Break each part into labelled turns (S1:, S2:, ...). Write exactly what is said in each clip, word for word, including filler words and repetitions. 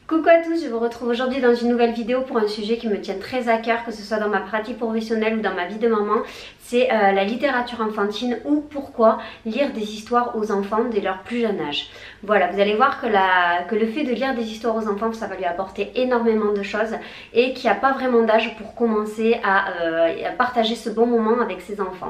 S1: Coucou à tous, je vous retrouve aujourd'hui dans une nouvelle vidéo pour un sujet qui me tient très à cœur, que ce soit dans ma pratique professionnelle ou dans ma vie de maman. C'est euh, la littérature enfantine ou pourquoi lire des histoires aux enfants dès leur plus jeune âge. Voilà, vous allez voir que, la, que le fait de lire des histoires aux enfants, ça va lui apporter énormément de choses et qu'il n'y a pas vraiment d'âge pour commencer à, euh, à partager ce bon moment avec ses enfants.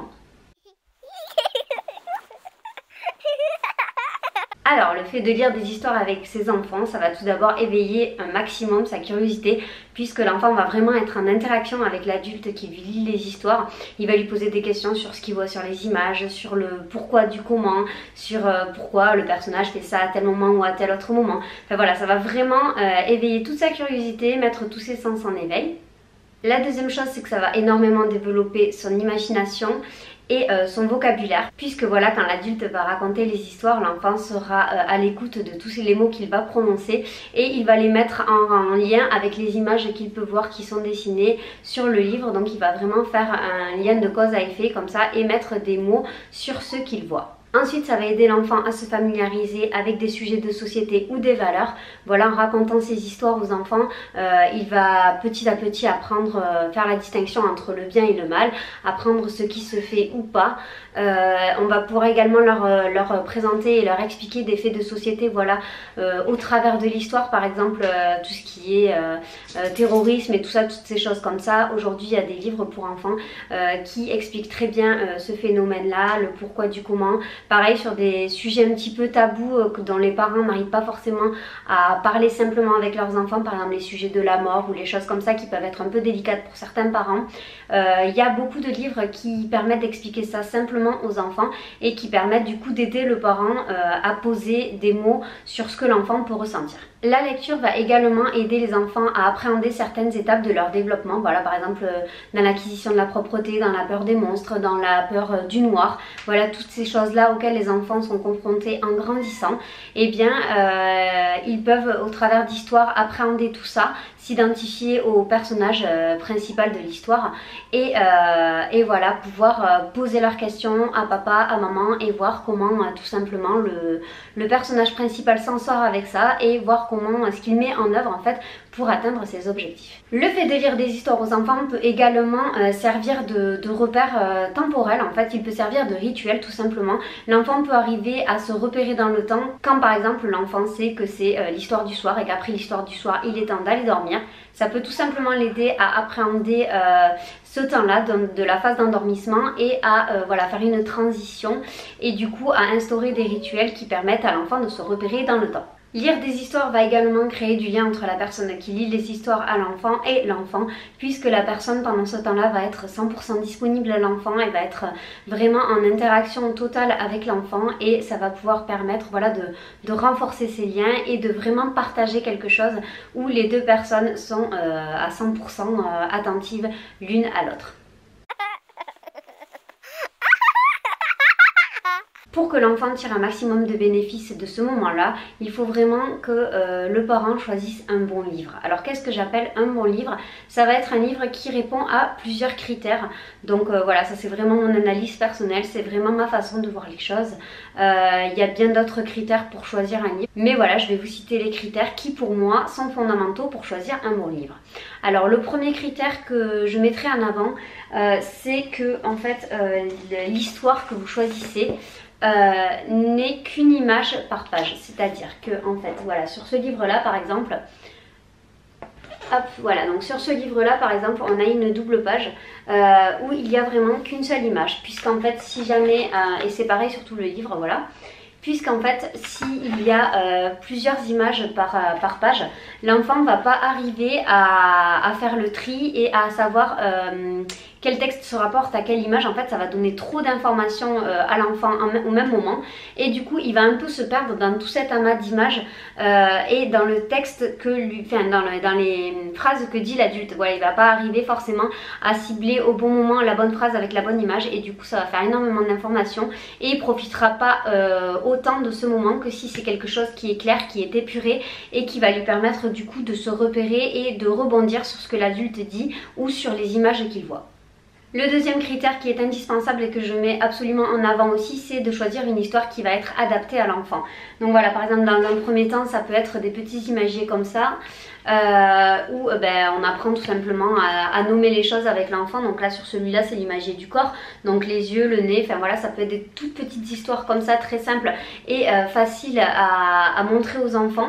S1: Alors, le fait de lire des histoires avec ses enfants, ça va tout d'abord éveiller un maximum sa curiosité, puisque l'enfant va vraiment être en interaction avec l'adulte qui lui lit les histoires. Il va lui poser des questions sur ce qu'il voit sur les images, sur le pourquoi du comment, sur euh, pourquoi le personnage fait ça à tel moment ou à tel autre moment. Enfin voilà, ça va vraiment euh, éveiller toute sa curiosité, mettre tous ses sens en éveil. La deuxième chose, c'est que ça va énormément développer son imagination et euh, son vocabulaire, puisque voilà, quand l'adulte va raconter les histoires, l'enfant sera euh, à l'écoute de tous les mots qu'il va prononcer et il va les mettre en, en lien avec les images qu'il peut voir qui sont dessinées sur le livre. Donc il va vraiment faire un lien de cause à effet comme ça et mettre des mots sur ce qu'il voit. Ensuite, ça va aider l'enfant à se familiariser avec des sujets de société ou des valeurs. Voilà, en racontant ces histoires aux enfants, euh, il va petit à petit apprendre, euh, faire la distinction entre le bien et le mal, apprendre ce qui se fait ou pas. Euh, on va pouvoir également leur, euh, leur présenter et leur expliquer des faits de société, voilà, euh, au travers de l'histoire, par exemple, euh, tout ce qui est euh, euh, terrorisme et tout ça, toutes ces choses comme ça. Aujourd'hui, il y a des livres pour enfants euh, qui expliquent très bien euh, ce phénomène-là, le pourquoi du comment. Pareil sur des sujets un petit peu tabous euh, dont les parents n'arrivent pas forcément à parler simplement avec leurs enfants, par exemple les sujets de la mort ou les choses comme ça qui peuvent être un peu délicates pour certains parents. Euh, il y a beaucoup de livres qui permettent d'expliquer ça simplement aux enfants et qui permettent du coup d'aider le parent euh, à poser des mots sur ce que l'enfant peut ressentir. La lecture va également aider les enfants à appréhender certaines étapes de leur développement. Voilà, par exemple euh, dans l'acquisition de la propreté, dans la peur des monstres, dans la peur euh, du noir. Voilà, toutes ces choses-là auxquelles les enfants sont confrontés en grandissant. Et eh bien, euh, ils peuvent au travers d'histoires appréhender tout ça, s'identifier au personnage euh, principal de l'histoire et, euh, et voilà, pouvoir euh, poser leurs questions à papa, à maman et voir comment euh, tout simplement le, le personnage principal s'en sort avec ça et voir comment euh, ce qu'il met en œuvre en fait pour atteindre ses objectifs. Le fait de lire des histoires aux enfants peut également euh, servir de, de repère euh, temporel, en fait il peut servir de rituel tout simplement. L'enfant peut arriver à se repérer dans le temps quand par exemple l'enfant sait que c'est euh, l'histoire du soir et qu'après l'histoire du soir il est temps d'aller dormir. Ça peut tout simplement l'aider à appréhender euh, ce temps-là de, de la phase d'endormissement et à euh, voilà, faire une transition et du coup à instaurer des rituels qui permettent à l'enfant de se repérer dans le temps. Lire des histoires va également créer du lien entre la personne qui lit les histoires à l'enfant et l'enfant, puisque la personne pendant ce temps-là va être cent pour cent disponible à l'enfant et va être vraiment en interaction totale avec l'enfant et ça va pouvoir permettre voilà, de, de renforcer ces liens et de vraiment partager quelque chose où les deux personnes sont euh, à cent pour cent attentives l'une à l'autre. Pour que l'enfant tire un maximum de bénéfices de ce moment-là, il faut vraiment que euh, le parent choisisse un bon livre. Alors qu'est-ce que j'appelle un bon livre? Ça va être un livre qui répond à plusieurs critères. Donc euh, voilà, ça c'est vraiment mon analyse personnelle, c'est vraiment ma façon de voir les choses. Euh, il y a bien d'autres critères pour choisir un livre. Mais voilà, je vais vous citer les critères qui pour moi sont fondamentaux pour choisir un bon livre. Alors le premier critère que je mettrai en avant, euh, c'est que en fait euh, l'histoire que vous choisissez Euh, n'est qu'une image par page, c'est-à-dire que en fait voilà, sur ce livre là par exemple, hop voilà, donc sur ce livre là par exemple on a une double page euh, où il y a vraiment qu'une seule image, puisqu'en fait si jamais euh, et c'est pareil sur tout le livre, voilà, puisqu'en fait s'il y a euh, plusieurs images par, euh, par page, l'enfant ne va pas arriver à, à faire le tri et à savoir euh, quel texte se rapporte à quelle image. En fait ça va donner trop d'informations euh, à l'enfant au même moment et du coup il va un peu se perdre dans tout cet amas d'images euh, et dans le texte que lui, enfin dans, le, dans les phrases que dit l'adulte. Voilà, il va pas arriver forcément à cibler au bon moment la bonne phrase avec la bonne image et du coup ça va faire énormément d'informations et il profitera pas euh, autant de ce moment que si c'est quelque chose qui est clair, qui est épuré et qui va lui permettre du coup de se repérer et de rebondir sur ce que l'adulte dit ou sur les images qu'il voit. Le deuxième critère qui est indispensable et que je mets absolument en avant aussi, c'est de choisir une histoire qui va être adaptée à l'enfant. Donc voilà, par exemple dans un premier temps ça peut être des petits imagiers comme ça, euh, où euh, ben, on apprend tout simplement à, à nommer les choses avec l'enfant. Donc là sur celui-là c'est l'imagier du corps, donc les yeux, le nez, enfin voilà, ça peut être des toutes petites histoires comme ça, très simples et euh, faciles à, à montrer aux enfants.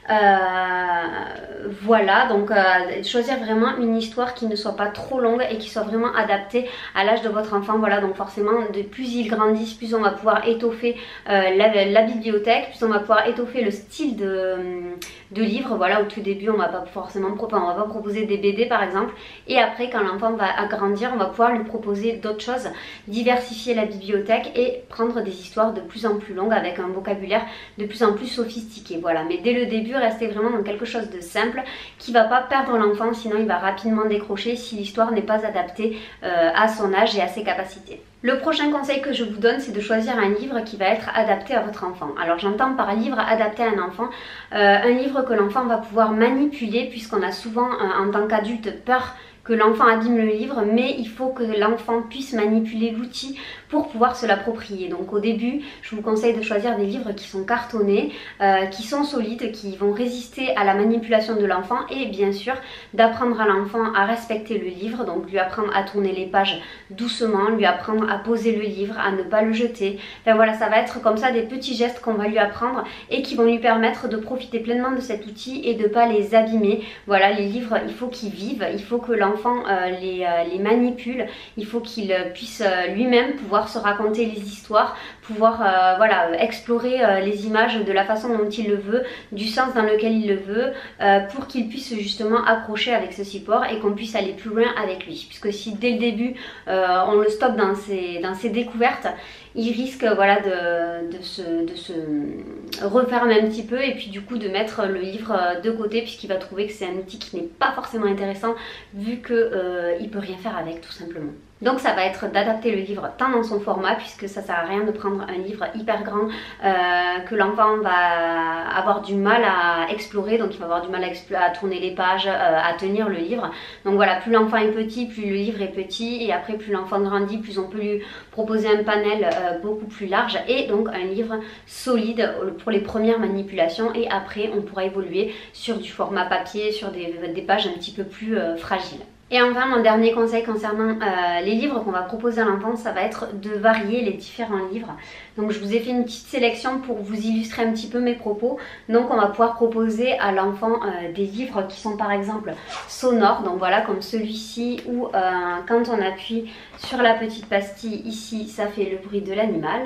S1: Euh, voilà, donc euh, choisir vraiment une histoire qui ne soit pas trop longue et qui soit vraiment adaptée à l'âge de votre enfant. Voilà, donc forcément de plus ils grandissent, plus on va pouvoir étoffer euh, la, la bibliothèque, plus on va pouvoir étoffer le style de, de livre. Voilà, au tout début on va pas forcément on va pas proposer des B D par exemple, et après quand l'enfant va grandir on va pouvoir lui proposer d'autres choses, diversifier la bibliothèque et prendre des histoires de plus en plus longues avec un vocabulaire de plus en plus sophistiqué. Voilà, mais dès le début rester vraiment dans quelque chose de simple qui va pas perdre l'enfant, sinon il va rapidement décrocher si l'histoire n'est pas adaptée euh, à son âge et à ses capacités. Le prochain conseil que je vous donne, c'est de choisir un livre qui va être adapté à votre enfant. Alors j'entends par livre adapté à un enfant, euh, un livre que l'enfant va pouvoir manipuler, puisqu'on a souvent euh, en tant qu'adulte peur que l'enfant abîme le livre, mais il faut que l'enfant puisse manipuler l'outil pour pouvoir se l'approprier. Donc au début, je vous conseille de choisir des livres qui sont cartonnés, euh, qui sont solides, qui vont résister à la manipulation de l'enfant, et bien sûr d'apprendre à l'enfant à respecter le livre, donc lui apprendre à tourner les pages doucement, lui apprendre à poser le livre, à ne pas le jeter. Enfin voilà, ça va être comme ça des petits gestes qu'on va lui apprendre et qui vont lui permettre de profiter pleinement de cet outil et de ne pas les abîmer. Voilà, les livres, il faut qu'ils vivent, il faut que l'enfant euh, les, euh, les manipule, il faut qu'il puisse euh, lui-même pouvoir se raconter les histoires, pouvoir euh, voilà, explorer euh, les images de la façon dont il le veut, du sens dans lequel il le veut, euh, pour qu'il puisse justement accrocher avec ce support et qu'on puisse aller plus loin avec lui. Puisque si dès le début euh, on le stoppe dans ses, dans ses découvertes, il risque voilà, de, de, se, de se refermer un petit peu et puis du coup de mettre le livre de côté, puisqu'il va trouver que c'est un outil qui n'est pas forcément intéressant vu qu'il euh, ne peut rien faire avec tout simplement. Donc ça va être d'adapter le livre tant dans son format, puisque ça sert à rien de prendre un livre hyper grand euh, que l'enfant va avoir du mal à explorer, donc il va avoir du mal à, à tourner les pages, euh, à tenir le livre. Donc voilà, plus l'enfant est petit, plus le livre est petit, et après plus l'enfant grandit, plus on peut lui proposer un panel euh, beaucoup plus large, et donc un livre solide pour les premières manipulations, et après on pourra évoluer sur du format papier, sur des, des pages un petit peu plus euh, fragiles. Et enfin, mon dernier conseil concernant euh, les livres qu'on va proposer à l'enfant, ça va être de varier les différents livres. Donc je vous ai fait une petite sélection pour vous illustrer un petit peu mes propos. Donc on va pouvoir proposer à l'enfant euh, des livres qui sont par exemple sonores, donc voilà, comme celui-ci, où euh, quand on appuie sur la petite pastille ici, ça fait le bruit de l'animal.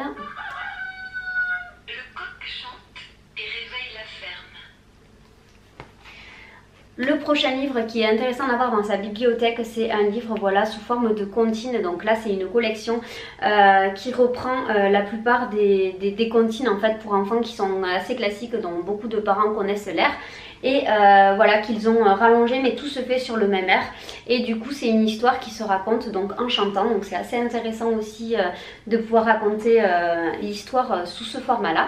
S1: Le prochain livre qui est intéressant d'avoir dans sa bibliothèque, c'est un livre voilà, sous forme de comptine. Donc là c'est une collection euh, qui reprend euh, la plupart des, des, des comptines en fait, pour enfants qui sont assez classiques, dont beaucoup de parents connaissent l'air. Et euh, voilà, qu'ils ont rallongé, mais tout se fait sur le même air. Et du coup c'est une histoire qui se raconte donc en chantant. Donc c'est assez intéressant aussi euh, de pouvoir raconter euh, l'histoire sous ce format là.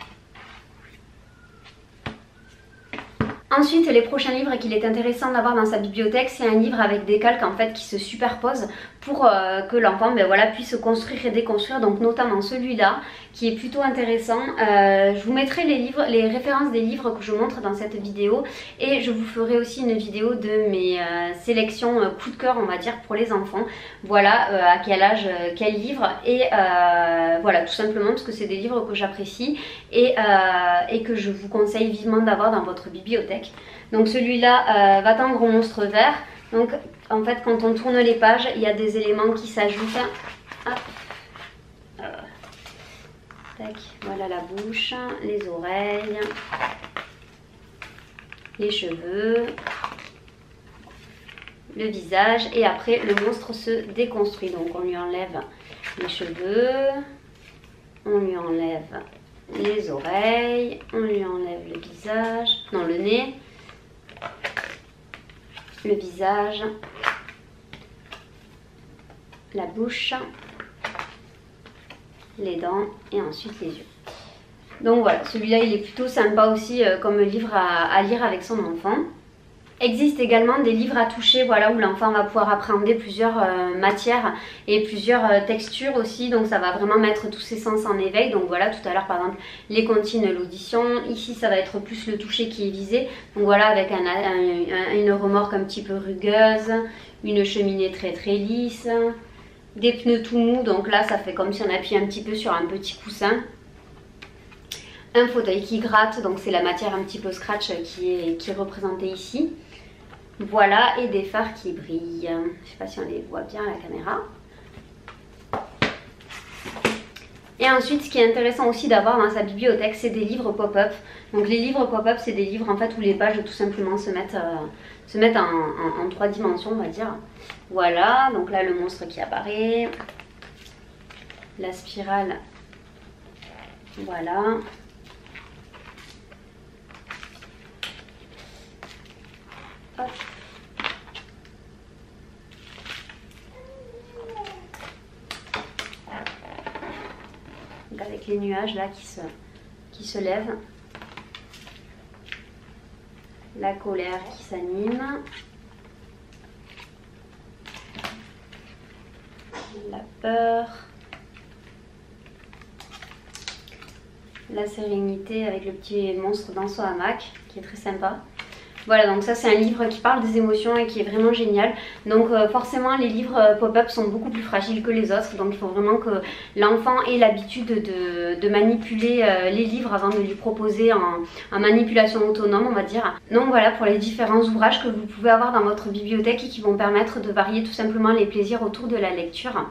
S1: Ensuite, les prochains livres qu'il est intéressant d'avoir dans sa bibliothèque, c'est un livre avec des calques en fait qui se superposent pour euh, que l'enfant ben, voilà, puisse construire et déconstruire. Donc notamment celui-là qui est plutôt intéressant. Euh, je vous mettrai les livres, les références des livres que je montre dans cette vidéo, et je vous ferai aussi une vidéo de mes euh, sélections euh, coup de cœur on va dire pour les enfants. Voilà euh, à quel âge, euh, quel livre, et euh, voilà tout simplement parce que c'est des livres que j'apprécie et, euh, et que je vous conseille vivement d'avoir dans votre bibliothèque. Donc celui-là, euh, Va-t'en gros monstre vert. Donc en fait quand on tourne les pages, il y a des éléments qui s'ajoutent. Euh, tac, voilà la bouche, les oreilles, les cheveux, le visage, et après le monstre se déconstruit. Donc on lui enlève les cheveux, on lui enlève les oreilles, on lui enlève le visage, non le nez, le visage, la bouche, les dents et ensuite les yeux. Donc voilà, celui-là il est plutôt sympa aussi euh, comme livre à, à lire avec son enfant. Existent également des livres à toucher, voilà, où l'enfant va pouvoir appréhender plusieurs euh, matières et plusieurs euh, textures aussi, donc ça va vraiment mettre tous ses sens en éveil. Donc voilà, tout à l'heure par exemple les comptines, l'audition, ici ça va être plus le toucher qui est visé, donc voilà, avec un, un, un, une remorque un petit peu rugueuse, une cheminée très très lisse, des pneus tout mous, donc là ça fait comme si on appuyait un petit peu sur un petit coussin. Un fauteuil qui gratte, donc c'est la matière un petit peu scratch qui est, qui est représentée ici. Voilà, et des phares qui brillent. Je sais pas si on les voit bien à la caméra. Et ensuite, ce qui est intéressant aussi d'avoir dans sa bibliothèque, c'est des livres pop-up. Donc les livres pop-up, c'est des livres en fait où les pages tout simplement se mettent, euh, se mettent en, en, en trois dimensions, on va dire. Voilà, donc là le monstre qui apparaît. La spirale. Voilà. Hop. Donc avec les nuages là qui se, qui se lèvent, la colère qui s'anime, la peur, la sérénité avec le petit monstre dans son hamac qui est très sympa. Voilà, donc ça c'est un livre qui parle des émotions et qui est vraiment génial. Donc euh, forcément les livres euh, pop-up sont beaucoup plus fragiles que les autres. Donc il faut vraiment que l'enfant ait l'habitude de, de manipuler euh, les livres avant de lui proposer en, en manipulation autonome, on va dire. Donc voilà pour les différents ouvrages que vous pouvez avoir dans votre bibliothèque et qui vont permettre de varier tout simplement les plaisirs autour de la lecture.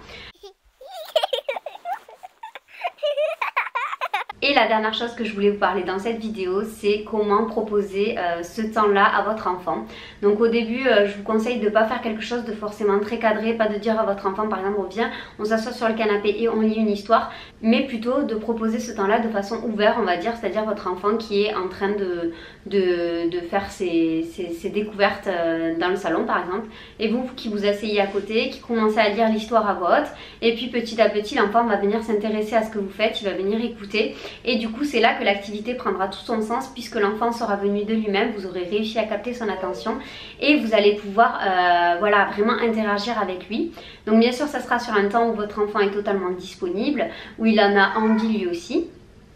S1: Et la dernière chose que je voulais vous parler dans cette vidéo, c'est comment proposer euh, ce temps-là à votre enfant. Donc au début, euh, je vous conseille de ne pas faire quelque chose de forcément très cadré, pas de dire à votre enfant par exemple, viens, on s'assoit sur le canapé et on lit une histoire, mais plutôt de proposer ce temps-là de façon ouverte, on va dire, c'est-à-dire votre enfant qui est en train de, de, de faire ses, ses, ses découvertes euh, dans le salon par exemple, et vous qui vous asseyez à côté, qui commencez à lire l'histoire à voix haute, et puis petit à petit l'enfant va venir s'intéresser à ce que vous faites, il va venir écouter. Et du coup c'est là que l'activité prendra tout son sens puisque l'enfant sera venu de lui-même, vous aurez réussi à capter son attention et vous allez pouvoir euh, voilà, vraiment interagir avec lui. Donc bien sûr ça sera sur un temps où votre enfant est totalement disponible, où il en a envie lui aussi.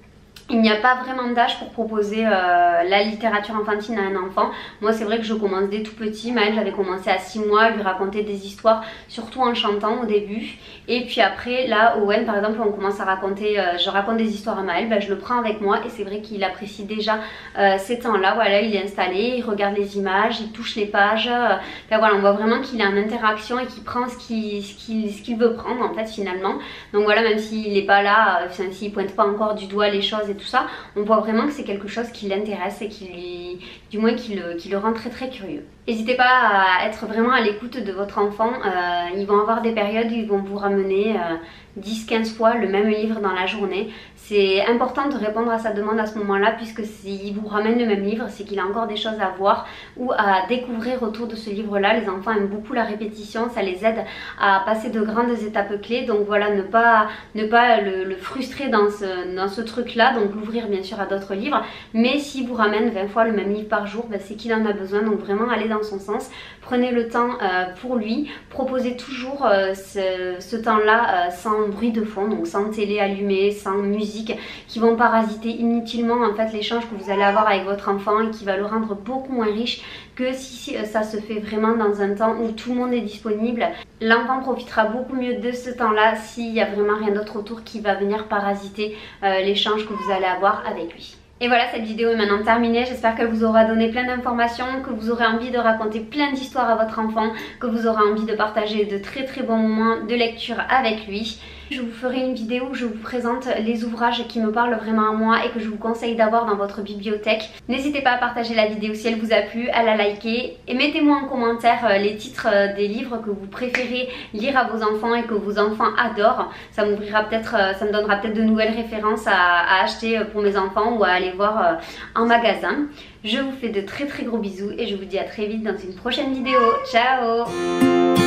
S1: Il n'y a pas vraiment d'âge pour proposer euh, la littérature enfantine à un enfant. Moi c'est vrai que je commence dès tout petit. Maëlle, j'avais commencé à six mois, lui raconter des histoires, surtout en chantant au début. Et puis après là Owen par exemple on commence à raconter, euh, je raconte des histoires à Maëlle, ben, je le prends avec moi et c'est vrai qu'il apprécie déjà euh, ces temps là. Voilà, il est installé, il regarde les images, il touche les pages, euh, ben, voilà, on voit vraiment qu'il est en interaction et qu'il prend ce qu'il ce qu'il, ce qu'il veut prendre en fait finalement. Donc voilà, même s'il n'est pas là, euh, s'il pointe pas encore du doigt les choses et tout ça, on voit vraiment que c'est quelque chose qui l'intéresse et qui lui, du moins qui le, qui le rend très très curieux. N'hésitez pas à être vraiment à l'écoute de votre enfant, euh, ils vont avoir des périodes où ils vont vous ramener euh, dix quinze fois le même livre dans la journée. C'est important de répondre à sa demande à ce moment-là puisque s'il vous ramène le même livre, c'est qu'il a encore des choses à voir ou à découvrir autour de ce livre-là. Les enfants aiment beaucoup la répétition, ça les aide à passer de grandes étapes clés. Donc voilà, ne pas, ne pas le, le frustrer dans ce, dans ce truc-là, donc l'ouvrir bien sûr à d'autres livres. Mais s'il vous ramène vingt fois le même livre par jour, ben c'est qu'il en a besoin, donc vraiment allez dans son sens. Prenez le temps euh, pour lui, proposez toujours euh, ce, ce temps-là euh, sans bruit de fond, donc sans télé allumée, sans musique, qui vont parasiter inutilement en fait l'échange que vous allez avoir avec votre enfant et qui va le rendre beaucoup moins riche que si ça se fait vraiment dans un temps où tout le monde est disponible. L'enfant profitera beaucoup mieux de ce temps-là s'il n'y a vraiment rien d'autre autour qui va venir parasiter euh, l'échange que vous allez avoir avec lui. Et voilà, cette vidéo est maintenant terminée. J'espère qu'elle vous aura donné plein d'informations, que vous aurez envie de raconter plein d'histoires à votre enfant, que vous aurez envie de partager de très très bons moments de lecture avec lui. Je vous ferai une vidéo où je vous présente les ouvrages qui me parlent vraiment à moi et que je vous conseille d'avoir dans votre bibliothèque. N'hésitez pas à partager la vidéo si elle vous a plu, à la liker et mettez-moi en commentaire les titres des livres que vous préférez lire à vos enfants et que vos enfants adorent. Ça m'ouvrira peut-être, ça me donnera peut-être de nouvelles références à, à acheter pour mes enfants ou à aller voir en magasin. Je vous fais de très très gros bisous et je vous dis à très vite dans une prochaine vidéo. Ciao!